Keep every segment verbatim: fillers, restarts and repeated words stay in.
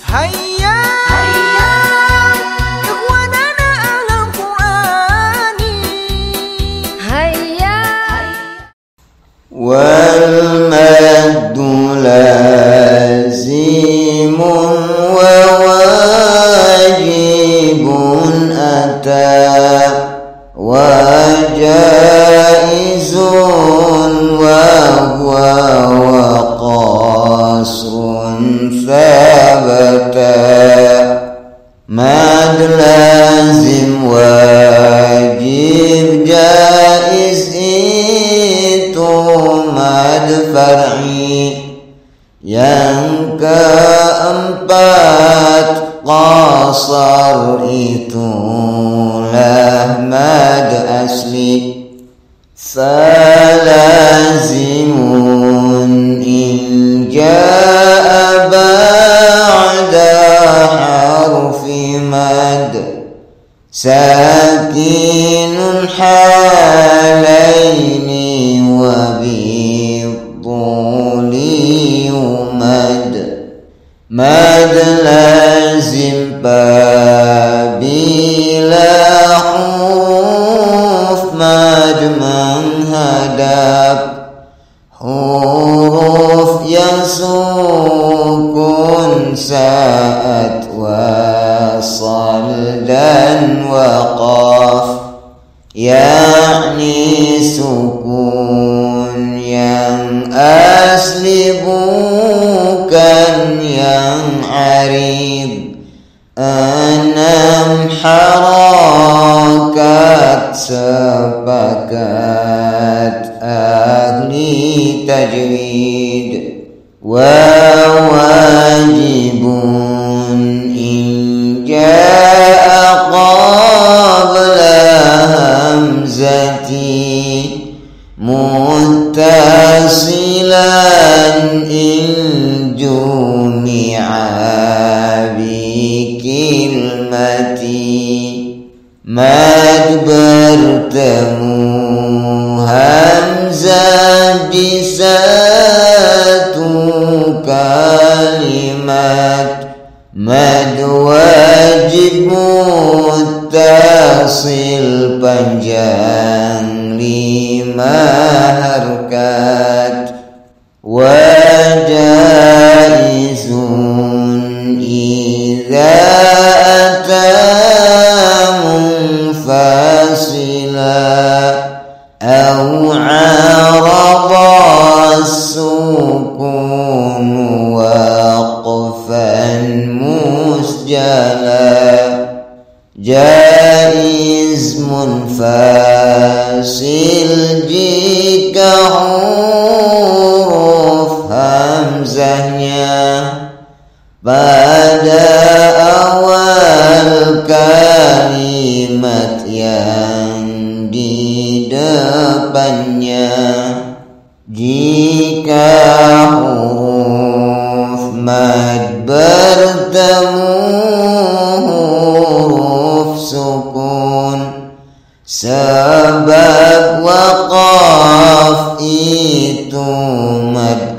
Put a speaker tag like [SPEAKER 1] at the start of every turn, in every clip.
[SPEAKER 1] هيا هيا إخواننا أهل القرآن هيا
[SPEAKER 2] والمد لازم وواجب أتى وجائز وهو وقصر ثبتا مد لازم واجب جائز itu mad far'i. Yang keempat qasar itulah mad asli. Falazimun in ja'a ba'da harfi mad sakinun halaini wa bidhuli mad. Mad lazim bila huruf mad menghadap huruf yang sukun saat wasal dan waqaf, yakni sukun yang asli bukan yang arid. Enam harakat sepakat ahli tajwid. Wa wajibun in ja'a qabla hamzati muttasilan in jumi'a bi kilmati. Mad bertemu hamzah di satu kalimat. Mad wajib muttasil panjang lima harkat. Wajaizun idza ata munfasila au arada sukun waqfan musjala. Jaiz munfasil jika huruf hamzahnya pada awal kalimat yang di depannya. Jika huruf mad bertemu huruf sukun sebab waqaf itu mad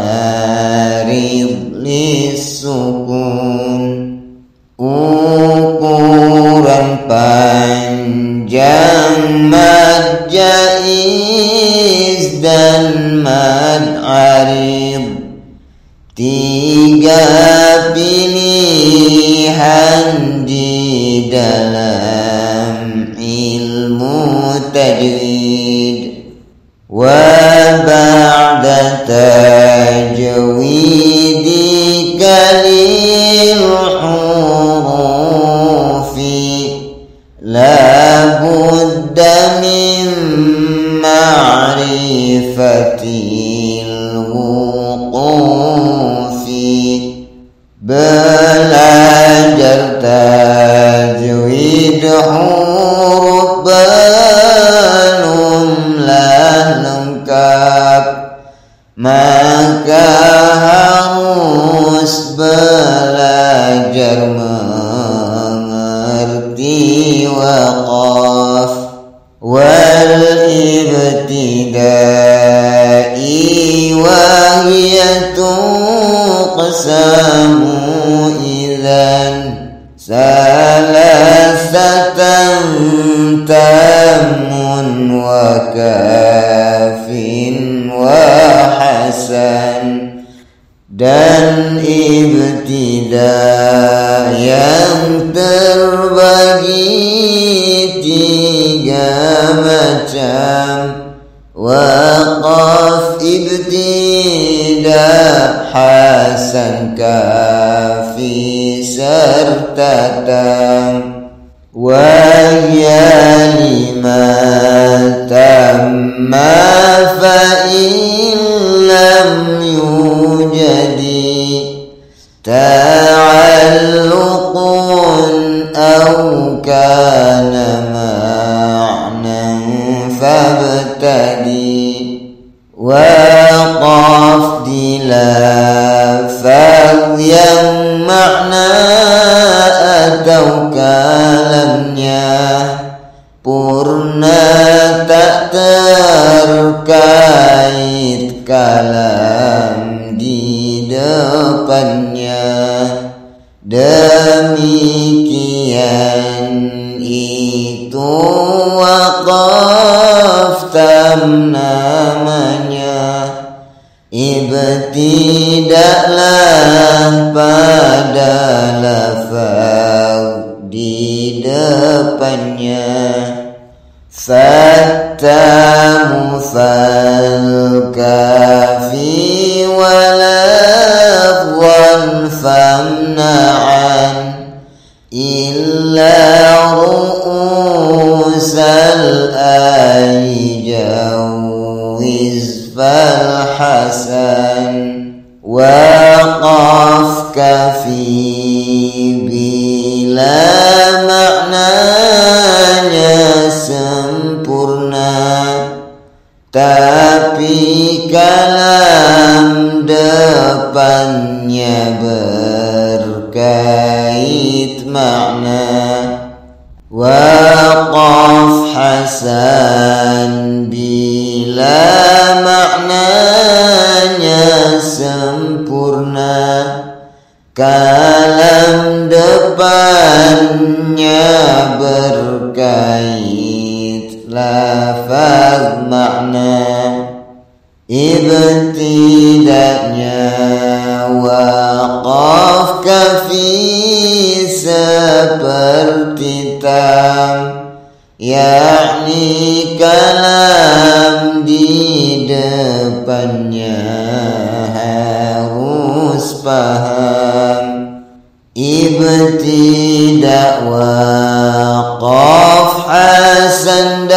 [SPEAKER 2] arid lis-sukun. Ukuran panjang mad jaiz dan mad arid, tiga pilihan di dalam ilmu tajwid. Wa ba'da tajwidi kalil hurufi la budda min ma'rifatil wuqufi. Belajar tajwid huruf belumlah lengkap, maka harus belajar mengerti waqaf wal ibtidai wa hiya aqsamu idzan salasatan tamun wa kafin wa hasan, dan ibtida yang terbagi tiga macam, waqaf ibtida hasan kafi serta tam, wahya lima tamma fa in lam yujadi ta'alluqun aw kana ma'nan fabtadi, waqaf dilafaz yang makna atau kalamnya purna tak terkait kalam di depannya. Demikian itu waqaf tam namanya, ibtida'lah pada lafaz di depannya. Fattamu fal kafi walafwan famna'an illa ru'usal ayjawiz fal hasan, waqaf kafi bila maknanya sempurna, tapi kalam depannya berkait makna. Waqaf hasan bila maknanya sempurna, kalam depannya berkait lafaz makna. Ibtida'nya waqaf kafi seperti tam, yakni kalam di depannya harus paham. Ibtida' waqaf hasan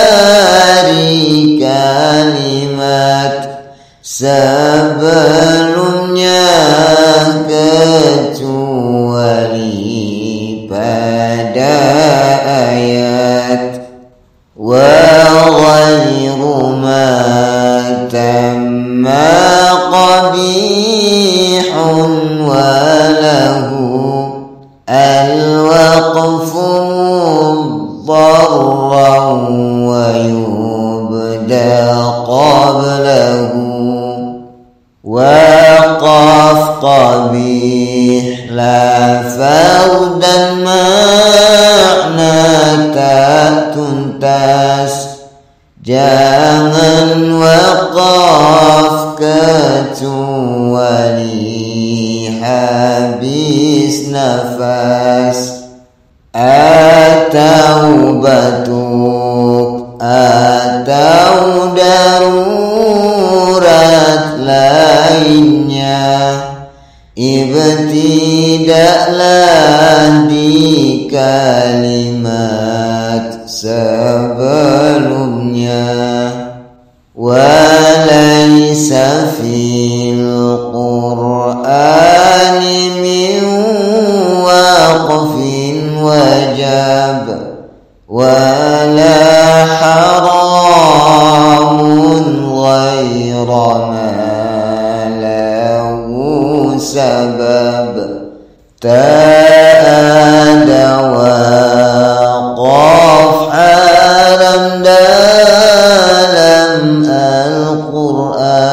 [SPEAKER 2] dari kalimat sebelumnya kecuali pada ayat, wa ghairu ma tamma qabihun wa lahu al-waqfu muddarran wa yubda qablahu, waqaf qabih lafaz dan makna tak tuntas, jangan waqaf kecuali habis nafas. Atau batuk atau darurat lainnya, ibtida'lah di kalimat sebelumnya. Walaysa fil qur'ani min waqfin wajab wala haramun ghayra ma lahu sabab. Tak ada waqaf haram dalam Al-Quran